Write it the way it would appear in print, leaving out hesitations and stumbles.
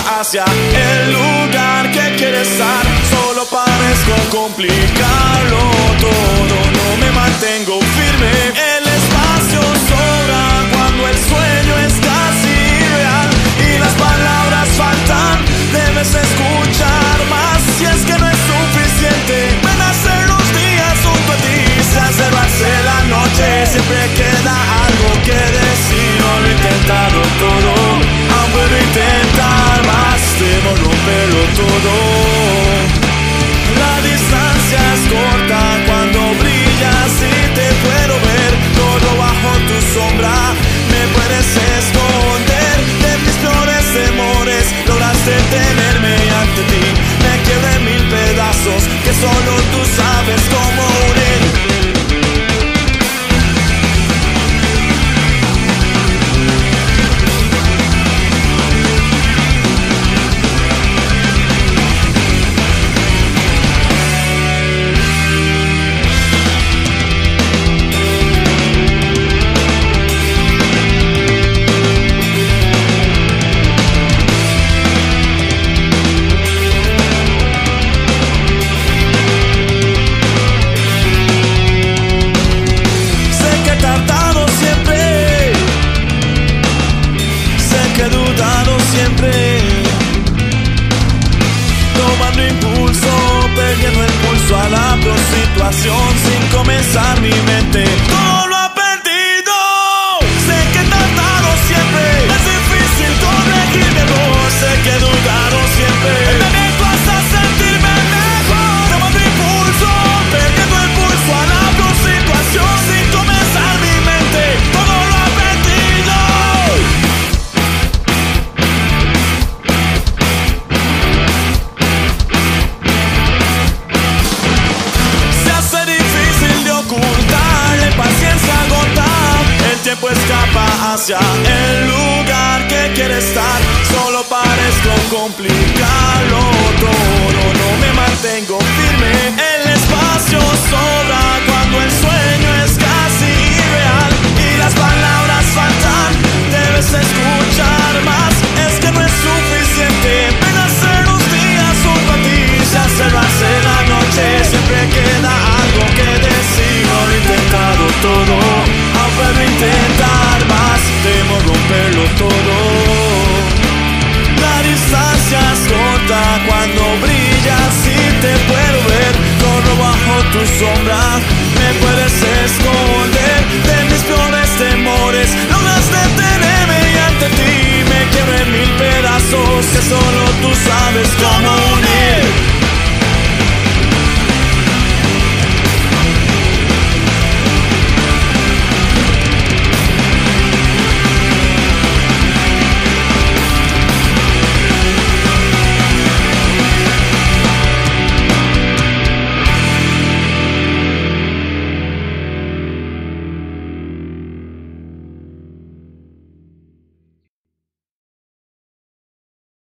hacia el lugar que quieres estar. Solo parezco complicarlo todo, no me mantengo firme. El espacio sobra cuando el sueño es casi real y las palabras faltan, debes escuchar más. Si es que no es suficiente, ven a hacer los días junto a ti. Se hace la noche, siempre queda algo que decir. No lo he intentado todo, aún puedo intentar más. Debo romperlo todo. La distancia es corta cuando brillas y te puedo ver todo bajo tu sombra. Me puedes esconder de mis peores temores. Lograste tenerme ante ti. Me quiebro en mil pedazos que solo tú sabes cómo unir. Tomando impulso, perdiendo el pulso a la prostitución. Sin comenzar mi mente, todo lo ha perdido. Sé que he tratado siempre, es difícil corregir mi error. Sé que he dudado siempre, el momento hasta sentirme mejor. Tomando impulso, perdiendo el pulso a la prostitución. Sin comenzar mi mente, todo lo ha perdido. Escapa hacia el lugar que quiere estar. Solo parezco complicarlo todo, no me mantengo firme. El espacio sobra cuando el sueño es casi irreal y las palabras faltan, debes escuchar más. Es que no es suficiente, ven a hacer los días junto a ti. Se hace la noche, siempre queda algo que decir. No lo he intentado todo, aún puedo intentar más. Debo romperlo todo. La distancia es corta cuando brillas y te puedo ver todo bajo tu sombra.